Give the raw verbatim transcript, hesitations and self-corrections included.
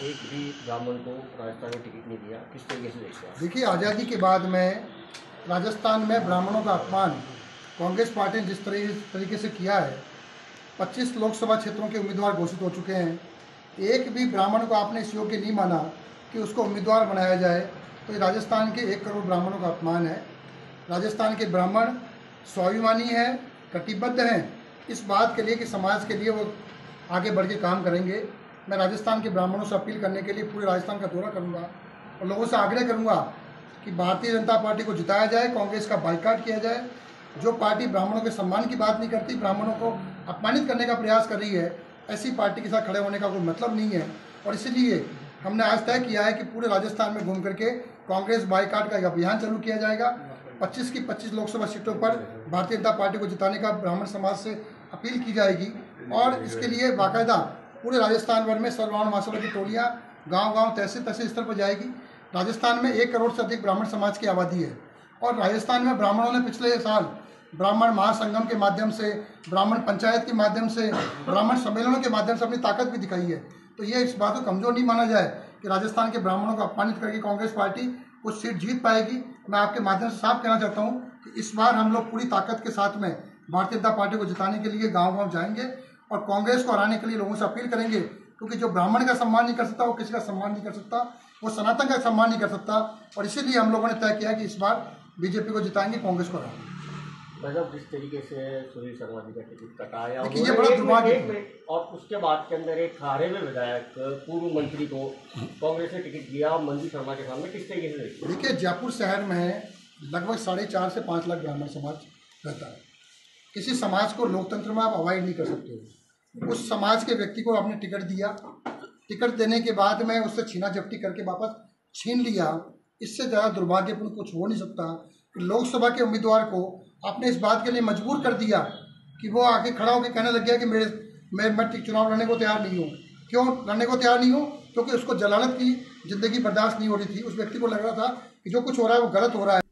एक भी ब्राह्मण को राजस्थान में टिकट नहीं दिया, किस तरीके से देखते हैं? देखिए, आज़ादी के बाद में राजस्थान में ब्राह्मणों का अपमान कांग्रेस पार्टी ने जिस तरीके से किया है, पच्चीस लोकसभा क्षेत्रों के उम्मीदवार घोषित हो चुके हैं। एक भी ब्राह्मण को आपने इस योग्य नहीं माना कि उसको उम्मीदवार बनाया जाए, तो ये राजस्थान के एक करोड़ ब्राह्मणों का अपमान है। राजस्थान के ब्राह्मण स्वाभिमानी हैं, कटिबद्ध हैं इस बात के लिए कि समाज के लिए वो आगे बढ़ के काम करेंगे। मैं राजस्थान के ब्राह्मणों से अपील करने के लिए पूरे राजस्थान का दौरा करूंगा और लोगों से आग्रह करूंगा कि भारतीय जनता पार्टी को जिताया जाए, कांग्रेस का बाइकआउट किया जाए। जो पार्टी ब्राह्मणों के सम्मान की बात नहीं करती, ब्राह्मणों को अपमानित करने का प्रयास कर रही है, ऐसी पार्टी के साथ खड़े होने का कोई मतलब नहीं है। और इसीलिए हमने आज तय किया है कि पूरे राजस्थान में घूम करके कांग्रेस बाइकआउट का एक अभियान चालू किया जाएगा। पच्चीस की पच्चीस लोकसभा सीटों पर भारतीय जनता पार्टी को जिताने का ब्राह्मण समाज से अपील की जाएगी और इसके लिए बाकायदा पूरे राजस्थान भर में सर्वब्राह्मण महासभा की टोलियाँ गांव गांव तहसील तहसील स्तर पर जाएगी। राजस्थान में एक करोड़ से अधिक ब्राह्मण समाज की आबादी है और राजस्थान में ब्राह्मणों ने पिछले साल ब्राह्मण महासंगम के माध्यम से, ब्राह्मण पंचायत के माध्यम से, ब्राह्मण सम्मेलनों के माध्यम से अपनी ताकत भी दिखाई है। तो ये इस बात को कमज़ोर नहीं माना जाए कि राजस्थान के ब्राह्मणों को अपमानित करके कांग्रेस पार्टी कुछ सीट जीत पाएगी। मैं आपके माध्यम से साफ कहना चाहता हूँ कि इस बार हम लोग पूरी ताकत के साथ में भारतीय जनता पार्टी को जिताने के लिए गाँव गाँव जाएंगे और कांग्रेस को हराने के लिए लोगों से अपील करेंगे, क्योंकि जो ब्राह्मण का सम्मान नहीं कर सकता वो किसी का सम्मान नहीं कर सकता, वो सनातन का सम्मान नहीं कर सकता। और इसीलिए हम लोगों ने तय किया कि इस बार बीजेपी को जिताएंगे, कांग्रेस को हराएंगे। मतलब जिस तरीके से सुनील शर्मा जी का टिकट कटाया, देखिए ये बड़ा दुर्भाग्य है। और उसके बाद के अंदर एक खारे में विधायक पूर्व मंत्री को कांग्रेस ने टिकट दिया मंजू शर्मा के सामने, किस तरीके से देखते हैं? देखिए, जयपुर शहर में लगभग साढ़े चार से पाँच लाख ब्राह्मण समाज रहता है। किसी समाज को लोकतंत्र में आप अवॉइड नहीं कर सकते हो। उस समाज के व्यक्ति को आपने टिकट दिया, टिकट देने के बाद में उससे छीना झपटी करके वापस छीन लिया। इससे ज़्यादा दुर्भाग्यपूर्ण कुछ हो नहीं सकता कि लोकसभा के उम्मीदवार को आपने इस बात के लिए मजबूर कर दिया कि वो आके खड़ा होकर कहने लग गया कि मेरे मैं मैं चुनाव लड़ने को तैयार नहीं हूँ। क्यों लड़ने को तैयार नहीं हूँ? क्योंकि उसको जलालत की ज़िंदगी बर्दाश्त नहीं हो रही थी। उस व्यक्ति को लग रहा था कि जो कुछ हो रहा है वो गलत हो रहा है।